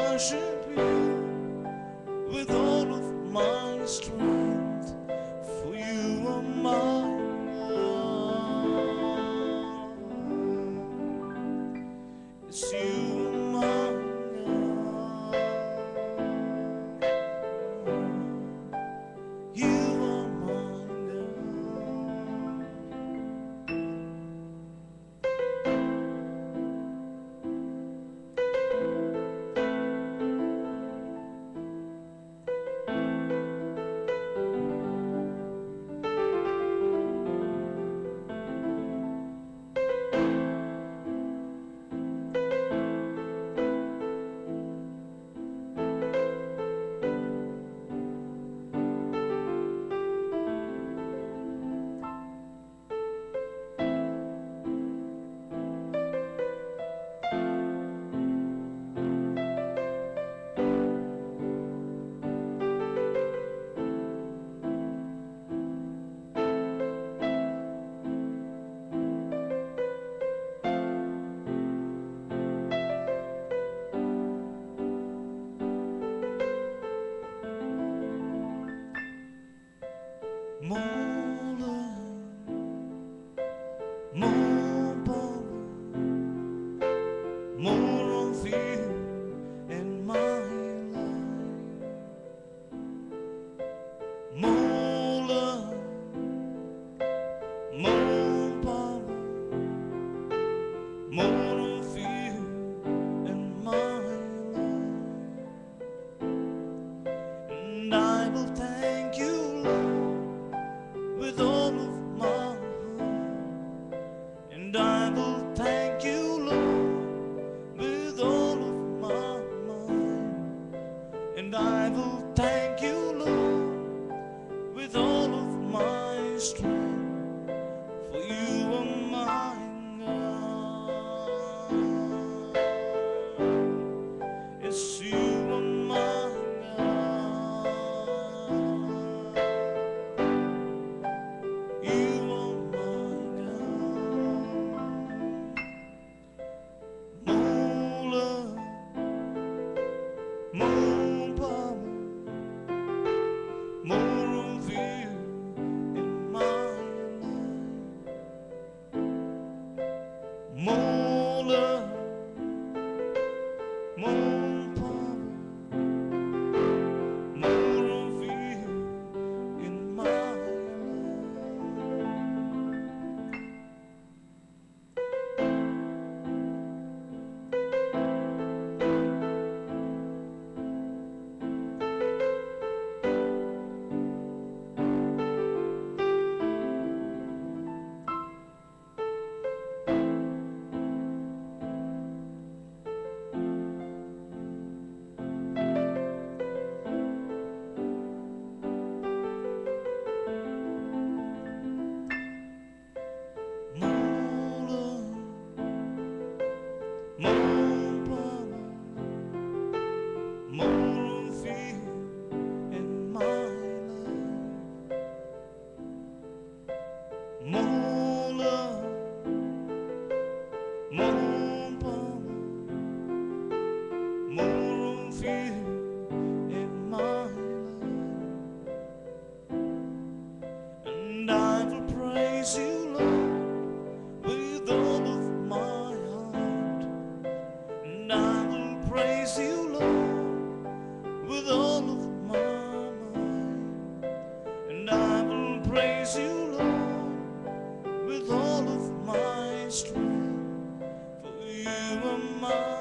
worship you with all of my strength, for you are my God. It's you are my God. You are my more love, more power, more of you in my life. More love, more power, more of you in my life. And I will thank you, Lord, with all of my heart. And I will thank you, Lord, with all of my mind. And I will thank you, Lord, with all of my strength, for you are my God. Yes, you are my God. You are my God. More love, more power, more of you in my life. More love, more power, more of you in my more love, more power, more of you in my life. And I will praise you, Lord, with all of my heart. And I will praise you, Lord, with all of my mind. And I will praise you, Lord, with all of my strength, for you are my